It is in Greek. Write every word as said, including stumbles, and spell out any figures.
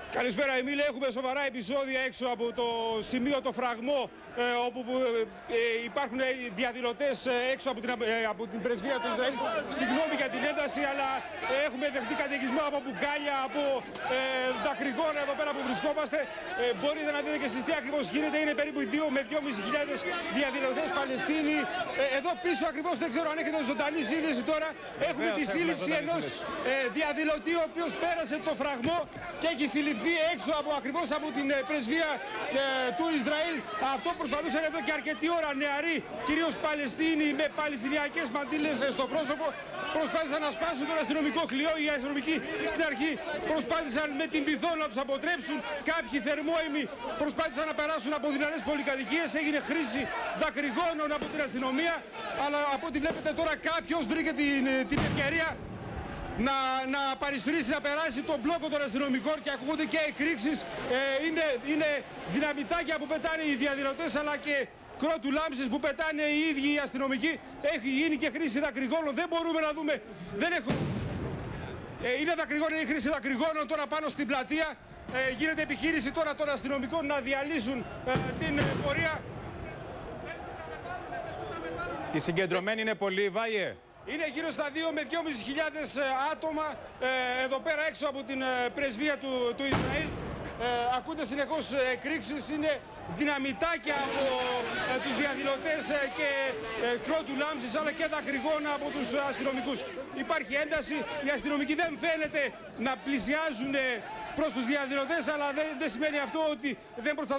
Καλησπέρα, Εμίλη. Έχουμε σοβαρά επεισόδια έξω από το σημείο, το φραγμό, ε, όπου ε, υπάρχουν διαδηλωτές έξω από την, ε, από την πρεσβεία του Ισραήλ. Συγγνώμη για την ένταση, αλλά έχουμε δεχτεί καταιγισμό από μπουκάλια, από ε, δακρυγόνα εδώ πέρα που βρισκόμαστε. Ε, μπορείτε να δείτε και εσείς τι ακριβώς γίνεται. Είναι περίπου δύο με δυόμισι χιλιάδες διαδηλωτές Παλαιστίνοι. Ε, εδώ πίσω ακριβώς, δεν ξέρω αν έχετε ζωντανή σύνδεση τώρα, έχουμε τη σύλληψη ενός ε, διαδηλωτή, ο οποίος πέρασε το φραγμό και έχει συλληφθεί έξω από, ακριβώς από την ε, πρεσβεία ε, του Ισραήλ. Αυτό προσπαθούσαν εδώ και αρκετή ώρα νεαροί, κυρίως Παλαιστίνοι με παλαιστινιακές μαντήλες ε, στο πρόσωπο. Προσπάθησαν να σπάσουν τον αστυνομικό κλειό. Οι αστυνομικοί στην αρχή προσπάθησαν με την πυθό να τους αποτρέψουν. Κάποιοι θερμόαιμοι προσπάθησαν να περάσουν από δυνατές πολυκατοικίες. Έγινε χρήση δακρυγόνων από την αστυνομία. Αλλά από ό,τι βλέπετε τώρα, κάποιος βρήκε την, την ευκαιρία να, να παρισφρήσει, να περάσει τον μπλόκο των αστυνομικών και ακούγονται και εκρήξεις. Ε, είναι, είναι δυναμητάκια που πετάνε οι διαδηλωτές, αλλά και κρότου λάμψης που πετάνε οι ίδιοι οι αστυνομικοί. Έχει γίνει και χρήση δακρυγόνων. Δεν μπορούμε να δούμε. Δεν έχω... ε, είναι δακρυγόνων, η χρήση δακρυγόνων τώρα πάνω στην πλατεία. Ε, γίνεται επιχείρηση τώρα των αστυνομικών να διαλύσουν ε, την ε, πορεία. Οι συγκεντρωμένοι είναι πολλοί, Βάιε. Είναι γύρω στα δύο με δυόμισι χιλιάδες άτομα ε, εδώ πέρα έξω από την ε, πρεσβεία του, του Ισραήλ. Ε, ακούτε συνεχώς εκρήξεις, είναι δυναμητάκια από ε, τους διαδηλωτές ε, και ε, κρότου λάμψης, αλλά και δακρυγόνα από τους αστυνομικούς. Υπάρχει ένταση, οι αστυνομικοί δεν φαίνεται να πλησιάζουν προς τους διαδηλωτές, αλλά δεν, δεν σημαίνει αυτό ότι δεν προσπαθούν